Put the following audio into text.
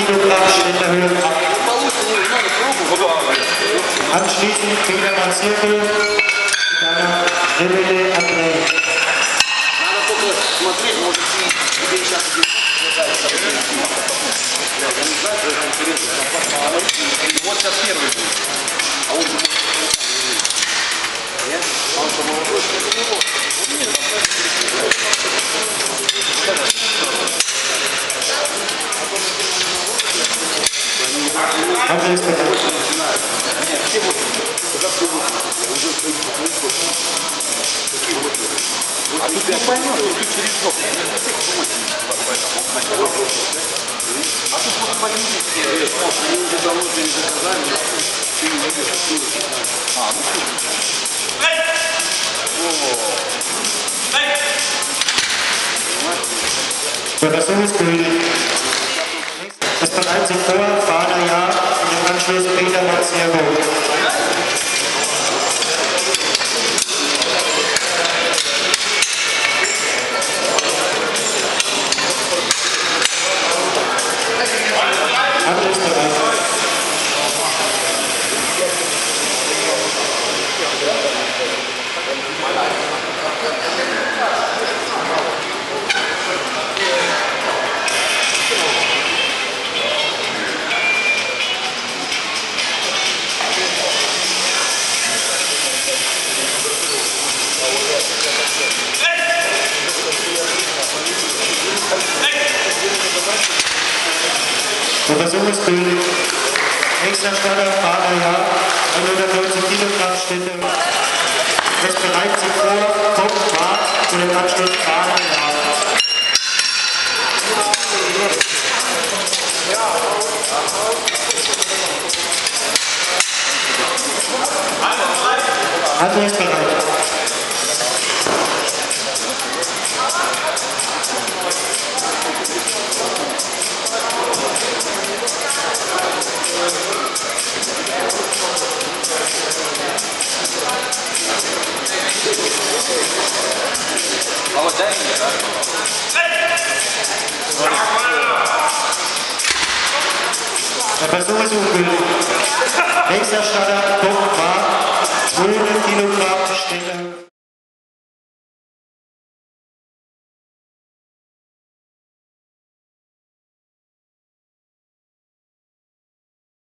Kilogramm Ständerhöhe ab. Anschließend Federmann Zirkel, danach Rebelle André. Надо только смотреть, может тебе сейчас вот сейчас первый будет. А он же нет? Он же молодой, это не его. Нет, все вот, когда все вот, уже такие вот. А тут не поймешь, что через год. А тут вот по-людски, они уже давно перезаказали, ты не видишь, а, ну Version ist gültig. Das bereits zuvor Fahrerjahr und im Anschluss Federmann Zirkel. Der Versuch ist gültig. Nächster Starter, Fahrerjahr, 190 Kilogramm Stände. Das bereits zuvor kommt Fahrt und im Anschluss Fahrerjahr. André ist bereit. Aber дай мне, да? Der Versuch ist ungültig. Nächster Starter, Punkt war 200 Kilogramm